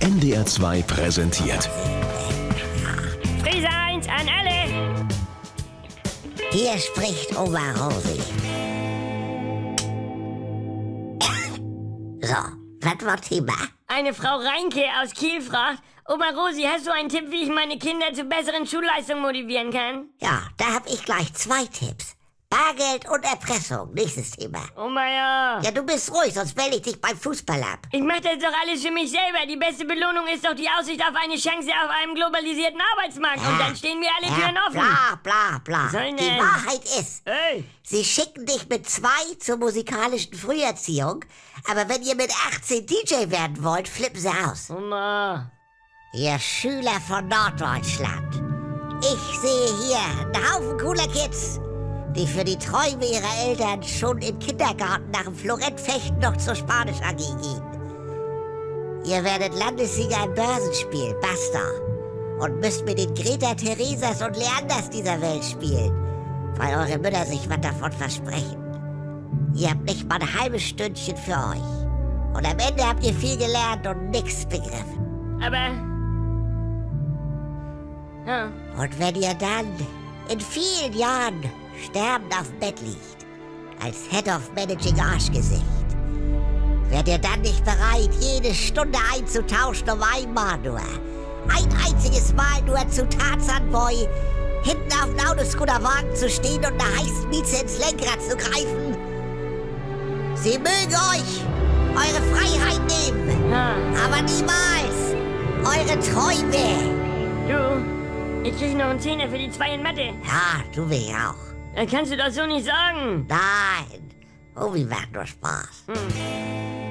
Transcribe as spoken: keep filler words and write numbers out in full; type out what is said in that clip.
N D R zwei präsentiert. Friese eins an alle! Hier spricht Oma Rosi. So, was war Thema? Eine Frau Reinke aus Kiel fragt, Oma Rosi, hast du einen Tipp, wie ich meine Kinder zu besseren Schulleistungen motivieren kann? Ja, da hab ich gleich zwei Tipps. Bargeld und Erpressung, nächstes Thema. Oma, ja. Ja, du bist ruhig, sonst melde ich dich beim Fußball ab. Ich mach das doch alles für mich selber. Die beste Belohnung ist doch die Aussicht auf eine Chance auf einem globalisierten Arbeitsmarkt. Ja. Und dann stehen mir alle Ja, Türen offen. bla, bla, bla. Was soll denn? Die Wahrheit ist, Hey. sie schicken dich mit zwei zur musikalischen Früherziehung, aber wenn ihr mit achtzehn D J werden wollt, flippen sie aus. Oma. Ihr Schüler von Norddeutschland. Ich sehe hier einen Haufen cooler Kids, die für die Träume ihrer Eltern schon im Kindergarten nach dem Florettfechten noch zur Spanisch-A G gehen. Ihr werdet Landessieger im Börsenspiel, basta. Und müsst mit den Greta Theresas und Leanders dieser Welt spielen, weil eure Mütter sich was davon versprechen. Ihr habt nicht mal ein halbes Stündchen für euch. Und am Ende habt ihr viel gelernt und nichts begriffen. Aber... Ja. Und wenn ihr dann in vielen Jahren sterbend auf dem Bett liegt, als Head of Managing Arschgesicht, werdet ihr dann nicht bereit, jede Stunde einzutauschen um einmal nur, ein einziges Mal nur zu Tarzan Boy, hinten auf dem Autoscooterwagen zu stehen und eine heiße Mieze ins Lenkrad zu greifen? Sie mögen euch eure Freiheit nehmen, Ja. aber niemals eure Träume. Du, ich krieg noch einen Zehner für die zwei in Mathe. Ja, du mich auch. Das kannst du doch so nicht sagen. Nein, Obi macht nur Spaß. Hm.